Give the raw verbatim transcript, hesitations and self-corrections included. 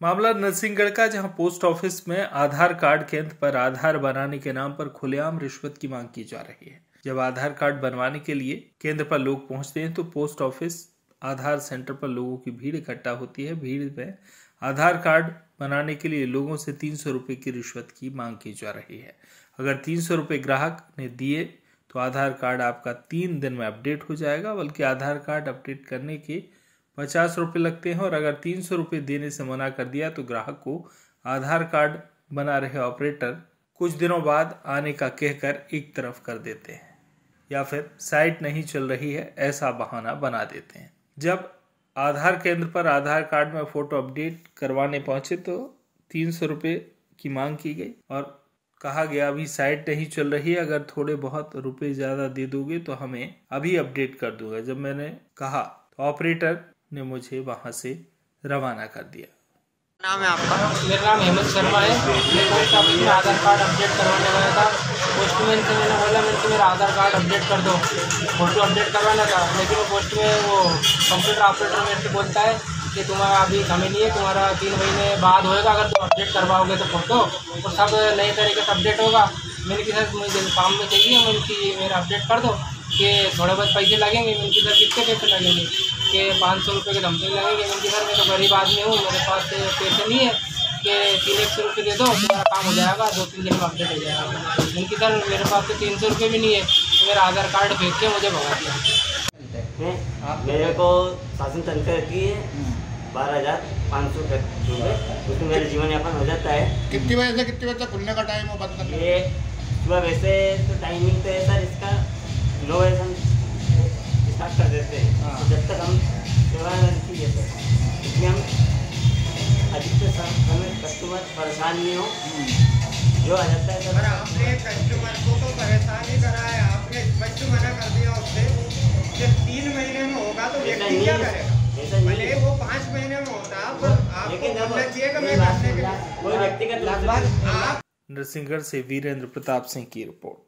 मामला नरसिंहगढ़ का, जहां पोस्ट ऑफिस में आधार कार्ड केंद्र पर आधार बनाने के नाम पर खुलेआम रिश्वत की मांग की जा रही है। जब आधार कार्ड बनवाने के लिए केंद्र पर लोग पहुंचते हैं तो पोस्ट ऑफिस आधार सेंटर पर लोगों की भीड़ इकट्ठा होती है। भीड़ में आधार कार्ड बनाने के लिए लोगों से तीन सौ रुपए की रिश्वत की मांग की जा रही है। अगर तीन सौ रुपए ग्राहक ने दिए तो आधार कार्ड आपका तीन दिन में अपडेट हो जाएगा, बल्कि आधार कार्ड अपडेट करने के पचास रुपये लगते हैं। और अगर तीन सौ रुपये देने से मना कर दिया तो ग्राहक को आधार कार्ड बना रहे ऑपरेटर कुछ दिनों बाद आने का कहकर एक तरफ कर देते हैं, या फिर साइट नहीं चल रही है ऐसा बहाना बना देते हैं। जब आधार केंद्र पर आधार कार्ड में फोटो अपडेट करवाने पहुंचे तो तीन सौ रुपये की मांग की गई और कहा गया अभी साइट नहीं चल रही है, अगर थोड़े बहुत रुपए ज़्यादा दे दोगे तो हमें अभी अपडेट कर दूंगा। जब मैंने कहा तो ऑपरेटर ने मुझे वहां से रवाना कर दिया। नाम है आपका? मेरा नाम हेमंत शर्मा है। मैं पोस्ट ऑफिस में आधार कार्ड अपडेट करवाने गया था। पोस्टमैन से मैंने बोला मेरे को मेरा आधार कार्ड अपडेट कर दो, फोटो अपडेट करवाना था। लेकिन वो पोस्ट में वो कंप्यूटर ऑपरेटर मेरे से बोलता है कि तुम्हारा अभी समय नहीं है, तुम्हारा तीन महीने बाद होएगा अगर तुम अपडेट करवाओगे तो फोटो, और सब नए तरीके से अपडेट होगा। मैंने कि सर मुझे काम में चाहिए, मैं उनकी मेरा अपडेट कर दो कि थोड़े बहुत पैसे लगेंगे। मैंने कि सर कितने पैसे लगेंगे? कि पाँच सौ रुपये के धमकी लगेंगे। मैंने कि सर मैं तो गरीब आदमी हूँ, मेरे पास पैसे नहीं है, कि तीन एक सौ रुपये दे दो तुम्हारा काम हो जाएगा, दो तीन दिन में अपडेट हो जाएगा। मैंने कि सर मेरे पास तो तीन सौ रुपये भी नहीं है, तो मेरा आधार कार्ड भेज के मुझे भगा दिया। मेरे को शासन तंत्र की है बारह हज़ार पाँच सौ रुपये, उसमें मेरा जीवन यापन हो जाता है। कितनी बजे से कितनी बजे तक खुलने का टाइम हो बंद करने? ये सुबह वैसे तो टाइमिंग तो है सर इसका नौ बजे हम स्टार्ट कर देते हैं, तो जब तक हम सेवा नहीं है सर, इसलिए हम अधिकतर समय कस्टमर परेशान नहीं हो जो आ जाता है सर। आपने कस्टमर को तो परेशान ही करा है, आपने स्पष्ट मना कर दिया उससे कि तीन महीने में होगा तो व्यक्ति क्या करेगा? भले वो पाँच महीने में होता पर आपको बोलना चाहिए कि मैं करने के लिए कोई व्यक्तिगत। नरसिंहगढ़ से वीरेंद्र प्रताप सिंह की रिपोर्ट।